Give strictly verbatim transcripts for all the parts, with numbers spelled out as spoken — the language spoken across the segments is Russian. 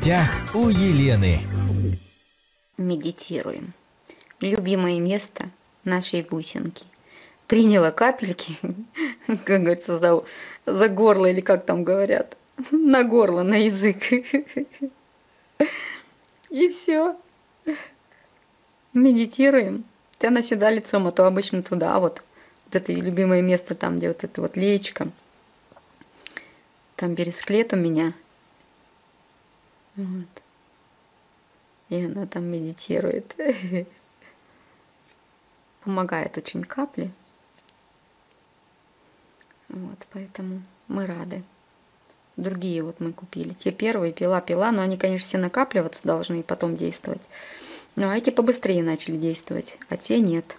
гостях у Елены. Медитируем. Любимое место нашей бусинки. Приняла капельки, как говорится, за, за горло, или как там говорят, на горло, на язык. И все. Медитируем. Ты она сюда лицом, а то обычно туда, вот. Вот это любимое место, там, где вот это вот леечко. Там бересклет у меня. Вот. И она там медитирует. Помогает очень капли. Вот, поэтому мы рады. Другие вот мы купили. Те первые пила-пила, но они, конечно, все накапливаться должны и потом действовать. Ну, а эти побыстрее начали действовать, а те нет.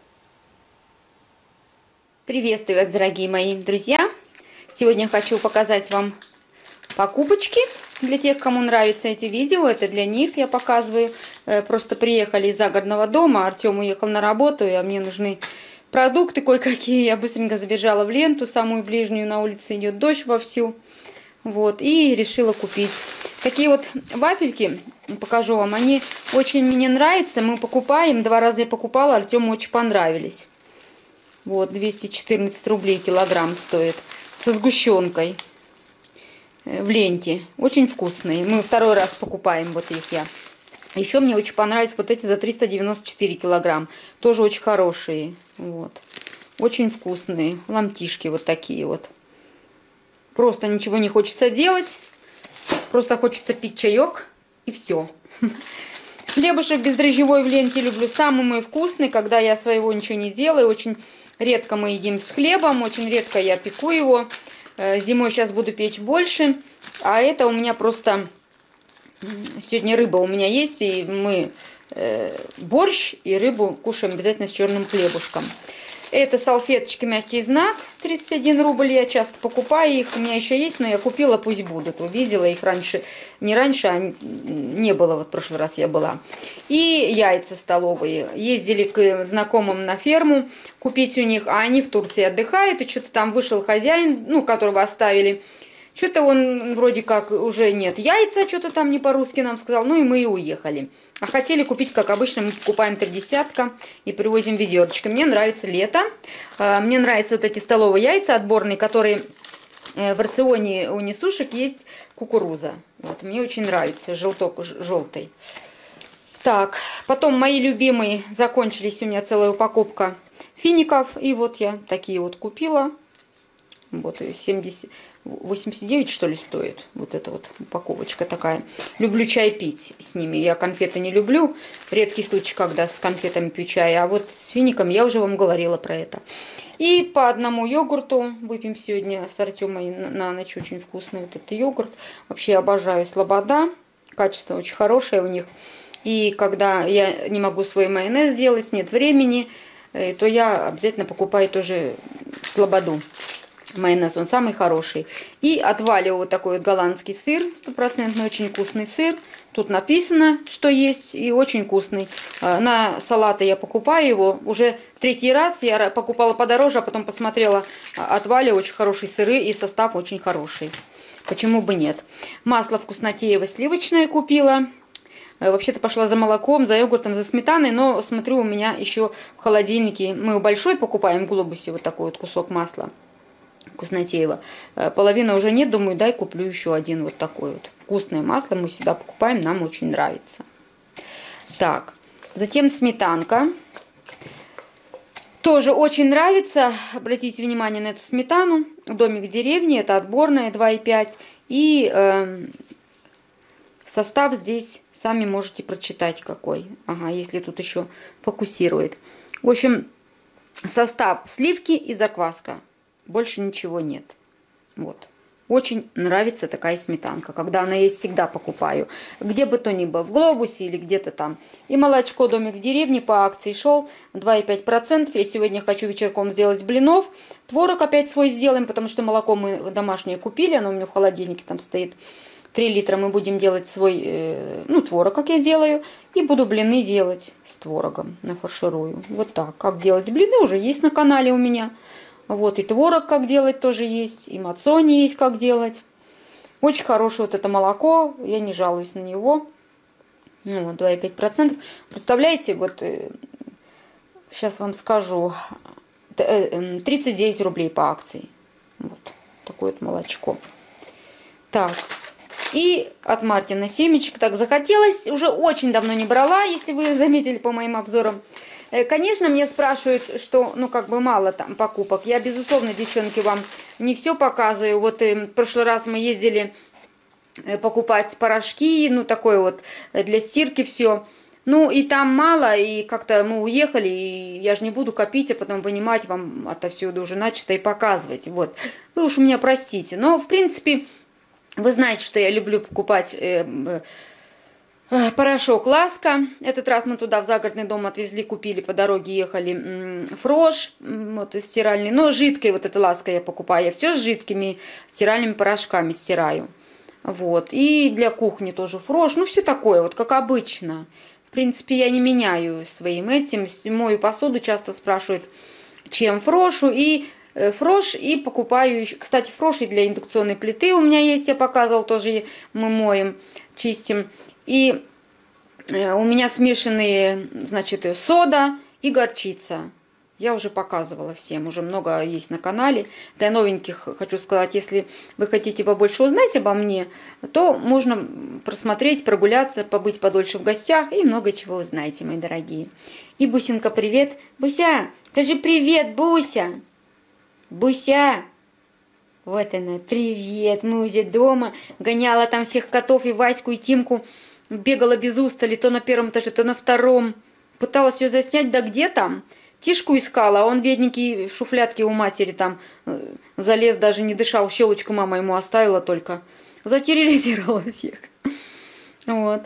Приветствую вас, дорогие мои друзья! Сегодня хочу показать вам покупочки. Для тех, кому нравятся эти видео, это для них я показываю. Просто приехали из загородного дома, Артем уехал на работу, а мне нужны продукты кое-какие. Я быстренько забежала в ленту, самую ближнюю, на улице идет дождь вовсю. Вот, и решила купить. Такие вот вафельки, покажу вам, они очень мне нравятся. Мы покупаем, два раза я покупала, Артему очень понравились. Вот, двести четырнадцать рублей килограмм стоит, со сгущенкой в ленте. Очень вкусные. Мы второй раз покупаем вот их я. Еще мне очень понравились вот эти за триста девяносто четыре килограмм. Тоже очень хорошие. Вот. Очень вкусные. Ломтишки вот такие вот. Просто ничего не хочется делать. Просто хочется пить чаек. И все. Хлебушек бездрожжевой в ленте люблю. Самый мой вкусный, когда я своего ничего не делаю. Очень редко мы едим с хлебом. Очень редко я пеку его. Зимой сейчас буду печь больше. А это у меня просто... Сегодня рыба у меня есть. И мы э, борщ и рыбу кушаем обязательно с черным хлебушком. Это салфеточки «Мягкий знак». тридцать один рубль. Я часто покупаю их. У меня еще есть, но я купила, пусть будут. Увидела их раньше. Не раньше, а не было. Вот в прошлый раз я была. И яйца столовые. Ездили к знакомым на ферму купить у них. А они в Турции отдыхают. И что-то там вышел хозяин, ну, которого оставили. Что-то он вроде как уже нет яйца, что-то там не по-русски нам сказал. Ну и мы и уехали. А хотели купить, как обычно, мы покупаем три десятка и привозим ведерочкой. Мне нравится лето. Мне нравятся вот эти столовые яйца отборные, которые в рационе у несушек есть кукуруза. Вот, мне очень нравится, желток желтый. Так, потом мои любимые, закончились у меня целая упаковка фиников. И вот я такие вот купила. Вот ее семьдесят, восемьдесят девять, что ли, стоит. Вот эта вот упаковочка такая. Люблю чай пить с ними. Я конфеты не люблю. Редкий случай, когда с конфетами пью чай. А вот с фиником я уже вам говорила про это. И по одному йогурту выпьем сегодня с Артемой на ночь. Очень вкусный вот этот йогурт. Вообще я обожаю Слобода. Качество очень хорошее у них. И когда я не могу свой майонез сделать, нет времени, то я обязательно покупаю тоже Слободу. Майонез, он самый хороший. И отваливаю вот такой вот голландский сыр, стопроцентный, очень вкусный сыр. Тут написано, что есть, и очень вкусный. На салаты я покупаю его. Уже третий раз я покупала подороже, а потом посмотрела, отваливаю, очень хорошие сыры, и состав очень хороший. Почему бы нет? Масло вкуснотеево сливочное купила. Вообще-то пошла за молоком, за йогуртом, за сметаной, но смотрю, у меня еще в холодильнике, мы большой покупаем в глобусе вот такой вот кусок масла. Вкуснотеево. Половина уже нет, думаю, дай куплю еще один вот такой вот. Вкусное масло мы всегда покупаем, нам очень нравится. Так, затем сметанка. Тоже очень нравится. Обратите внимание на эту сметану. Домик в деревне, это отборная два и пять. И э, состав здесь сами можете прочитать какой. Ага, если тут еще фокусирует. В общем, состав сливки и закваска. Больше ничего нет. Вот. Очень нравится такая сметанка. Когда она есть, всегда покупаю. Где бы то ни было, в глобусе или где-то там. И молочко домик в деревне по акции шел два и пять процентов. Я сегодня хочу вечерком сделать блинов. Творог опять свой сделаем, потому что молоко мы домашнее купили. Оно у меня в холодильнике там стоит. три литра мы будем делать свой, э, ну, творог, как я делаю. И буду блины делать с творогом. Нафарширую. Вот так. Как делать блины уже есть на канале у меня. Вот, и творог как делать тоже есть, и мацони есть как делать. Очень хорошее вот это молоко, я не жалуюсь на него. Ну, два и пять десятых процента. Представляете, вот сейчас вам скажу, тридцать девять рублей по акции. Вот такое вот молочко. Так, и от Мартина семечек. Так, захотелось, уже очень давно не брала, если вы заметили по моим обзорам. Конечно, мне спрашивают, что, ну, как бы мало там покупок. Я, безусловно, девчонки, вам не все показываю. Вот в прошлый раз мы ездили покупать порошки, ну, такое вот для стирки все. Ну, и там мало, и как-то мы уехали, и я же не буду копить, а потом вынимать вам отовсюду уже начато и показывать. Вот. Вы уж у меня простите. Но, в принципе, вы знаете, что я люблю покупать э, э, порошок «Ласка». Этот раз мы туда в загородный дом отвезли, купили, по дороге ехали м, фрош, м, вот стиральный. Но жидкой вот эта «Ласка» я покупаю. Я все с жидкими стиральными порошками стираю. Вот. И для кухни тоже фрош. Ну, все такое, вот как обычно. В принципе, я не меняю своим этим. Мою посуду часто спрашивают, чем фрошу. И э, фрош, и покупаю еще. Кстати, фрош и для индукционной плиты у меня есть, я показывал, тоже мы моем, чистим. И э, у меня смешанные, значит, сода и горчица. Я уже показывала всем, уже много есть на канале. Для новеньких хочу сказать, если вы хотите побольше узнать обо мне, то можно просмотреть, прогуляться, побыть подольше в гостях и много чего узнаете, мои дорогие. И Бусинка, привет. Буся, скажи привет, Буся. Буся. Вот она, привет. Мы уже дома. Гоняла там всех котов, и Ваську, и Тимку. Бегала без устали, то на первом этаже, то на втором. Пыталась ее заснять, да где там? Тишку искала, а он, бедненький, в шуфлядке у матери там залез, даже не дышал, щелочку мама ему оставила только. Затерроризировала всех. Вот.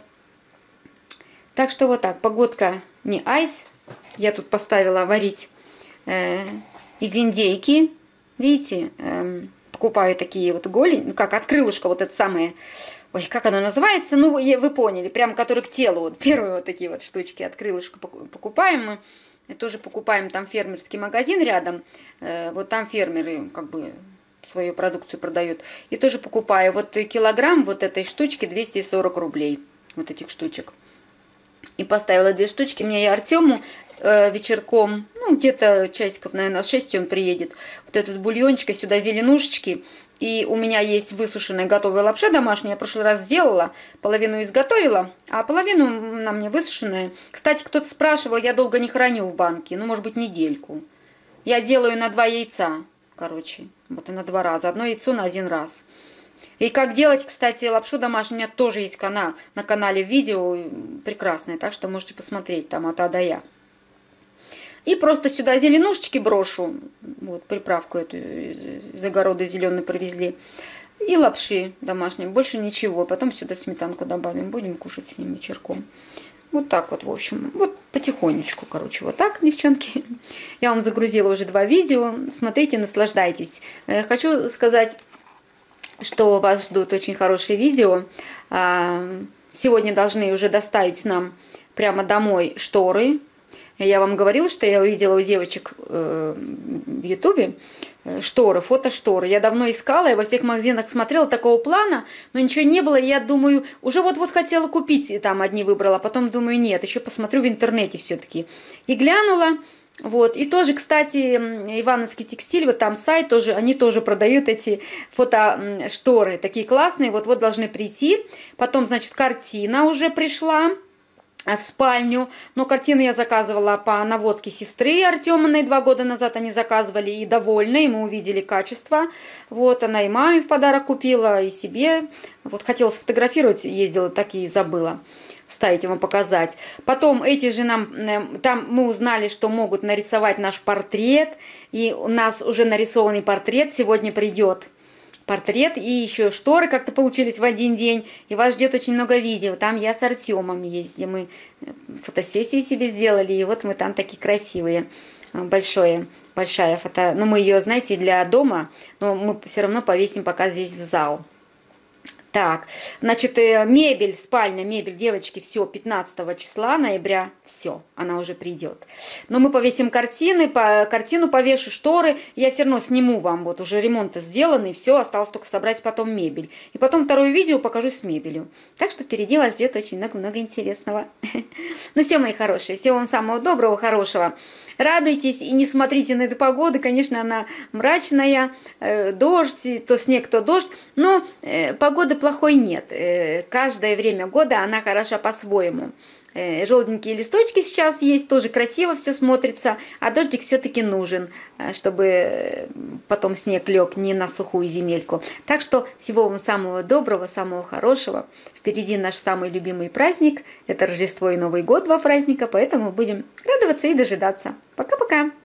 Так что вот так, погодка не айс. Я тут поставила варить э, из индейки. Видите, э, покупаю такие вот голень, ну как, от крылышка, вот это самое. Ой, как оно называется? Ну, вы поняли, прям который к телу. Вот первые вот такие вот штучки от крылышка покупаем мы. Тоже покупаем, там фермерский магазин рядом, э, вот там фермеры как бы свою продукцию продают. И тоже покупаю. Вот килограмм вот этой штучки двести сорок рублей, вот этих штучек. И поставила две штучки. Мне и Артему э, вечерком, ну где-то часиков, наверное, шесть он приедет. Вот этот бульончик, сюда зеленушечки. И у меня есть высушенная готовая лапша домашняя. Я в прошлый раз сделала, половину изготовила, а половину на мне высушенная. Кстати, кто-то спрашивал, я долго не храню в банке, ну, может быть, недельку. Я делаю на два яйца, короче, вот и на два раза. Одно яйцо на один раз. И как делать, кстати, лапшу домашнюю, у меня тоже есть канал, на канале видео прекрасное, так что можете посмотреть там от А до Я. И просто сюда зеленушечки брошу, вот приправку эту из огорода зеленую привезли, и лапши домашней, больше ничего. Потом сюда сметанку добавим, будем кушать с ним вечерком. Вот так вот, в общем, вот потихонечку, короче, вот так, девчонки. Я вам загрузила уже два видео, смотрите, наслаждайтесь. Хочу сказать, что вас ждут очень хорошие видео. Сегодня должны уже доставить нам прямо домой шторы. Я вам говорила, что я увидела у девочек э, в Ютубе шторы, фотошторы. Я давно искала, я во всех магазинах смотрела такого плана, но ничего не было. И я думаю, уже вот-вот хотела купить, и там одни выбрала. Потом думаю, нет, еще посмотрю в интернете все-таки. И глянула. Вот. И тоже, кстати, Ивановский текстиль, вот там сайт, тоже, они тоже продают эти фотошторы. Такие классные. Вот-вот должны прийти. Потом, значит, картина уже пришла в спальню, но картину я заказывала по наводке сестры Артеминой, два года назад они заказывали, и довольны, и мы увидели качество, вот, она и маме в подарок купила, и себе, вот, хотела сфотографировать, ездила, так и забыла вставить вам показать. Потом эти же нам, там мы узнали, что могут нарисовать наш портрет, и у нас уже нарисованный портрет сегодня придет. Портрет и еще шторы как-то получились в один день. И вас ждет очень много видео. Там я с Артемом есть, где мы фотосессию себе сделали. И вот мы там такие красивые. Большое, большая фото. Ну, мы ее, знаете, для дома, но мы все равно повесим пока здесь в зал. Так, значит, э, мебель, спальня, мебель, девочки, все, пятнадцатого числа ноября, все, она уже придет. Но мы повесим картины, по, картину повешу, шторы, я все равно сниму вам, вот уже ремонт сделан, и все, осталось только собрать потом мебель. И потом второе видео покажу с мебелью. Так что впереди вас ждет очень много-много интересного. Ну все, мои хорошие, всего вам самого доброго, хорошего. Радуйтесь и не смотрите на эту погоду, конечно, она мрачная, э, дождь, то снег, то дождь, но э, погоды плохой нет. Э, каждое время года она хороша по-своему. Э, желтенькие листочки сейчас есть, тоже красиво все смотрится, а дождик все-таки нужен, чтобы потом снег лег не на сухую земельку. Так что всего вам самого доброго, самого хорошего. Впереди наш самый любимый праздник. Это Рождество и Новый год, два праздника, поэтому будем радоваться и дожидаться. Пока-пока!